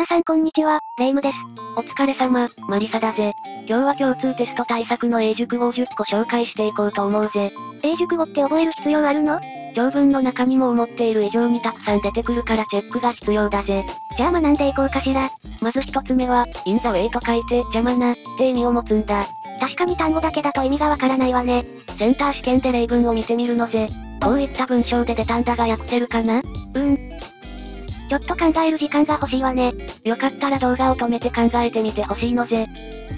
皆さんこんにちは、レイムです。 お疲れ様、マリサだぜ。今日は共通テスト対策の英熟語を10個紹介していこうと思うぜ。 英熟語って覚える必要あるの？ 長文の中にも思っている以上にたくさん出てくるからチェックが必要だぜ。 じゃあ学んでいこうかしら。 まず一つ目は、in the way と書いて邪魔なって意味を持つんだ。 確かに単語だけだと意味がわからないわね。 センター試験で例文を見てみるのぜ。こういった文章で出たんだが訳せるかな？ ちょっと考える時間が欲しいわね。 よかったら動画を止めて考えてみてほしいのぜ。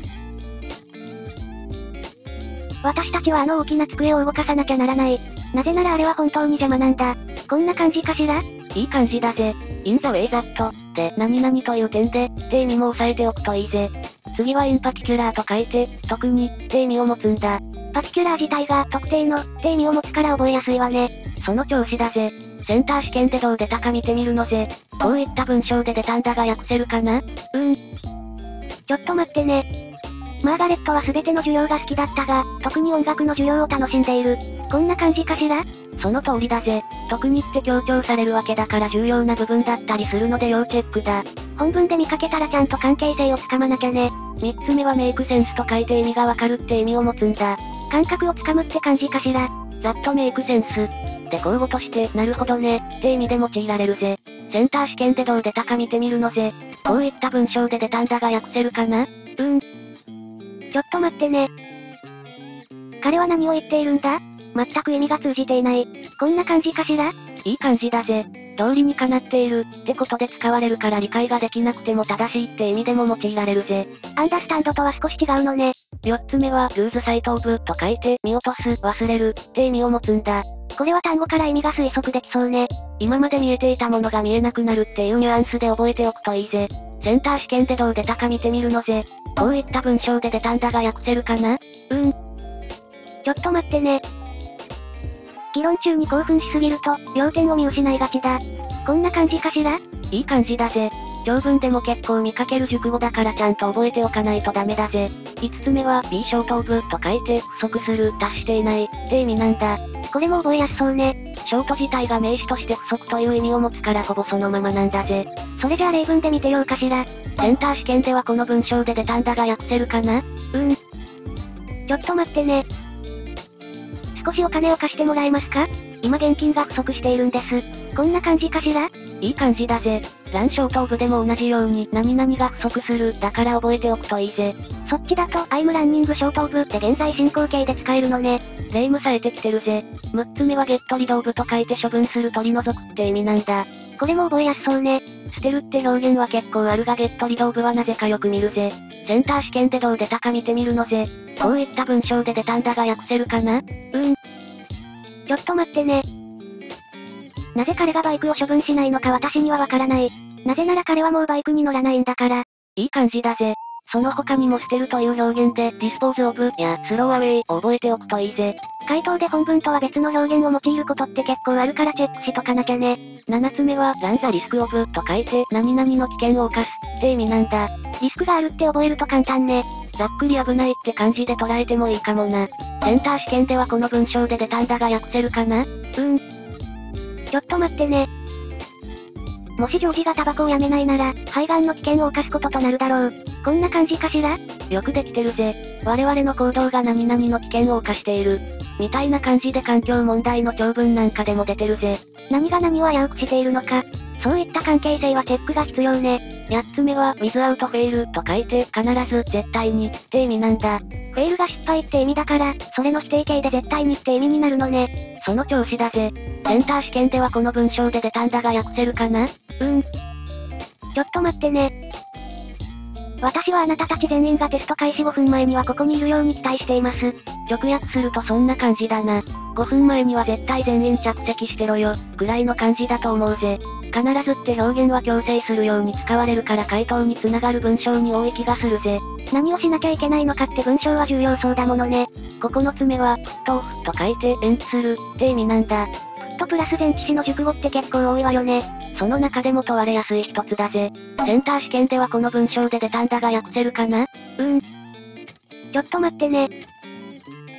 私たちはあの大きな机を動かさなきゃならない。なぜならあれは本当に邪魔なんだ。こんな感じかしら？ いい感じだぜ。in the way that で何々という点でって意味も押さえておくといいぜ。次は in particular と書いて、特にって意味を持つんだ。 パティキュラー自体が特定のって意味を持つから覚えやすいわね。 その調子だぜ。センター試験でどう出たか見てみるのぜ。こういった文章で出たんだが訳せるかな？ ちょっと待ってね。マーガレットは全ての授業が好きだったが、特に音楽の授業を楽しんでいる。こんな感じかしら？ その通りだぜ。特にって強調されるわけだから重要な部分だったりするので要チェックだ。 本文で見かけたらちゃんと関係性をつかまなきゃね。 三つ目はメイクセンスと書いて意味がわかるって意味を持つんだ。 感覚をつかむって感じかしら？ ざっとメイクセンス。で口語として、なるほどね、って意味で用いられるぜ。センター試験でどう出たか見てみるのぜ。こういった文章で出たんだが訳せるかな？ ちょっと待ってね。彼は何を言っているんだ？全く意味が通じていない。こんな感じかしら？ いい感じだぜ。道理にかなっているってことで使われるから理解ができなくても正しいって意味でも用いられるぜ。 アンダースタンドとは少し違うのね。 四つ目はルーズサイトオブと書いて見落とす、忘れるって意味を持つんだ。 これは単語から意味が推測できそうね。 今まで見えていたものが見えなくなるっていうニュアンスで覚えておくといいぜ。センター試験でどう出たか見てみるのぜ。こういった文章で出たんだが訳せるかな？ ちょっと待ってね。議論中に興奮しすぎると、要点を見失いがちだ。こんな感じかしら？ いい感じだぜ。長文でも結構見かける熟語だからちゃんと覚えておかないとダメだぜ。五つ目は be short of と書いて不足する、達していないって意味なんだ。 これも覚えやすそうね。 ショート自体が名詞として不足という意味を持つからほぼそのままなんだぜ。 それじゃあ例文で見てようかしら。 センター試験ではこの文章で出たんだが訳せるかな？ ちょっと待ってね。少しお金を貸してもらえますか？今現金が不足しているんです。こんな感じかしら？ いい感じだぜ。ランショートオブでも同じように何々が不足するだから覚えておくといいぜ。 そっちだと I'm running short of って現在進行形で使えるのね。 例ムさえてきてるぜ。六つ目はゲットリドオブと書いて処分する取り除くって意味なんだ。 これも覚えやすそうね。 捨てるって表現は結構あるがゲットリドオブはなぜかよく見るぜ。センター試験でどう出たか見てみるのぜ。こういった文章で出たんだが訳せるかな？ ちょっと待ってね。なぜ彼がバイクを処分しないのか私にはわからない。なぜなら彼はもうバイクに乗らないんだから。 いい感じだぜ。その他にも捨てるという表現で dispose of や throw away を覚えておくといいぜ。 回答で本文とは別の表現を用いることって結構あるからチェックしとかなきゃね。 七つ目は run the risk of と書いて何々の危険を冒すって意味なんだ。 リスクがあるって覚えると簡単ね。 ざっくり危ないって感じで捉えてもいいかもな。センター試験ではこの文章で出たんだが訳せるかな？ ちょっと待ってね。もしジョージがタバコをやめないなら、肺がんの危険を冒すこととなるだろう。こんな感じかしら？ よくできてるぜ。我々の行動が何々の危険を冒している。みたいな感じで環境問題の長文なんかでも出てるぜ。 何が何を危うくしているのか。そういった関係性はチェックが必要ね。 八つ目は without fail と書いて必ず絶対にって意味なんだ。 フェイルが失敗って意味だから、それの否定形で絶対にって意味になるのね。 その調子だぜ。センター試験ではこの文章で出たんだが訳せるかな？ ちょっと待ってね。私はあなたたち全員がテスト開始5分前にはここにいるように期待しています。 直訳するとそんな感じだな。5分前には絶対全員着席してろよ、くらいの感じだと思うぜ。必ずって表現は強制するように使われるから回答につながる文章に多い気がするぜ。 何をしなきゃいけないのかって文章は重要そうだものね。 9つ目は、と書いて延期するって意味なんだ。 プラス前置詞の熟語って結構多いわよね。 その中でも問われやすい一つだぜ。センター試験ではこの文章で出たんだが訳せるかな？ ちょっと待ってね。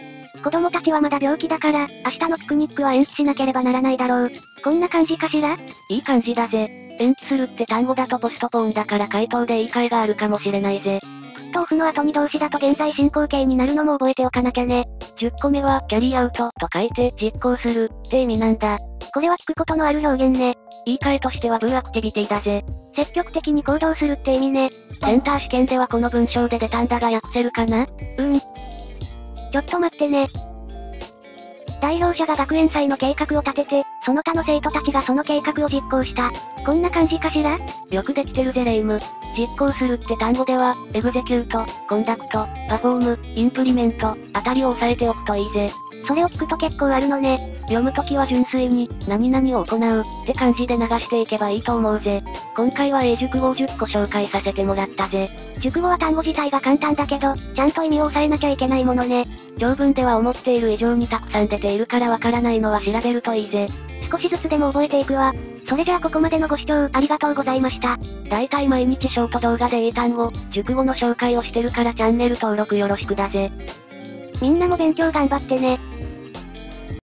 子供たちはまだ病気だから、明日のピクニックは延期しなければならないだろう。こんな感じかしら？ いい感じだぜ。延期するって単語だとポストポーンだから回答で言い換えがあるかもしれないぜ。 プットオフの後に動詞だと現在進行形になるのも覚えておかなきゃね。 10個目は、キャリーアウトと書いて、実行するって意味なんだ。 これは聞くことのある表現ね。 言い換えとしてはブーアクティビティだぜ。 積極的に行動するって意味ね。 センター試験ではこの文章で出たんだが訳せるかな？ ちょっと待ってね。代表者が学園祭の計画を立てて、その他の生徒たちがその計画を実行した。こんな感じかしら？ よくできてるぜレイム。実行するって単語では、エグゼキュート、コンダクト、パフォーム、インプリメント、あたりを押さえておくといいぜ。 それを聞くと結構あるのね。 読むときは純粋に、何々を行う、って感じで流していけばいいと思うぜ。今回は英熟語を10個紹介させてもらったぜ。 熟語は単語自体が簡単だけど、ちゃんと意味を押さえなきゃいけないものね。 長文では思っている以上にたくさん出ているからわからないのは調べるといいぜ。 少しずつでも覚えていくわ。それじゃあここまでのご視聴ありがとうございました。 だいたい毎日ショート動画で英単語、熟語の紹介をしてるからチャンネル登録よろしくだぜ。 みんなも勉強頑張ってね。